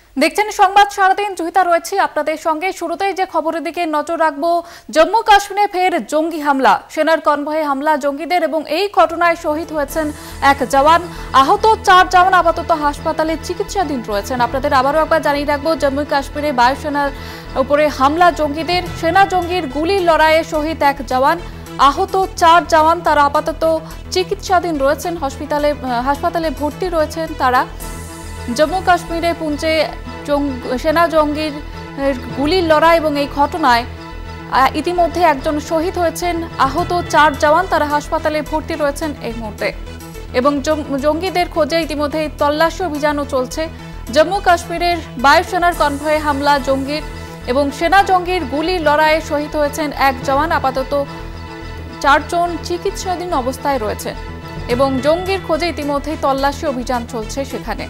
দেখছেন সংবাদ সারাদিন। জুহিতা রয়েছে আপনাদের সঙ্গে। শুরুতেই যে খবরের দিকে নজর রাখবো, জম্মু কাশ্মীরে ফের জঙ্গি হামলা, সেনার কনভয়ে হামলা জঙ্গিদের এবং এই ঘটনায় শহীদ হয়েছেন এক জওয়ান, আহত 4 জওয়ান আপাতত হাসপাতালে চিকিৎসাধীন রয়েছেন। আপনাদের আবারও একবার জানিয়ে রাখবো, জম্মু কাশ্মীরে বায়ুসেনার উপরে হামলা জঙ্গিদের, সেনা জঙ্গির গুলির লড়াইয়ে শহীদ এক জওয়ান, আহত 4 জওয়ান, তারা আপাতত চিকিৎসাধীন রয়েছেন, হাসপাতালে ভর্তি রয়েছেন তারা। জম্মু কাশ্মীরে পুঞ্চে সেনা জঙ্গির গুলির লড়াই এবং এই ঘটনায় ইতিমধ্যে একজন শহীদ হয়েছেন, আহত 4 জওয়ান, তারা হাসপাতালে ভর্তি রয়েছেন এই মুহূর্তে। এবং জঙ্গিদের খোঁজে ইতিমধ্যে তল্লাশি অভিযানও চলছে। জম্মু কাশ্মীরের বায়ুসেনার কনভয়ে হামলা জঙ্গির এবং সেনা জঙ্গির গুলির লড়াইয়ে শহীদ হয়েছেন এক জওয়ান, আপাতত 4 জন চিকিৎসাধীন অবস্থায় রয়েছেন এবং জঙ্গির খোঁজে ইতিমধ্যে তল্লাশি অভিযান চলছে। সেখানে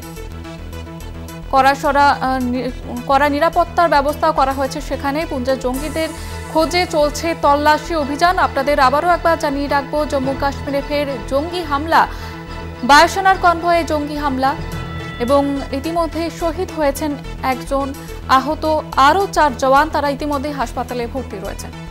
কড়া নিরাপত্তার ব্যবস্থা করা হয়েছে। সেখানে পুঞ্জের জঙ্গিদের খোঁজে চলছে তল্লাশি অভিযান। আপনাদের আবারও একবার জানিয়ে রাখবো, জম্মু কাশ্মীরে ফের জঙ্গি হামলা, বায়ুসেনার কনভয়ে জঙ্গি হামলা এবং ইতিমধ্যে শহীদ হয়েছেন একজন, আহত আরও 4 জওয়ান, তারা ইতিমধ্যে হাসপাতালে ভর্তি রয়েছেন।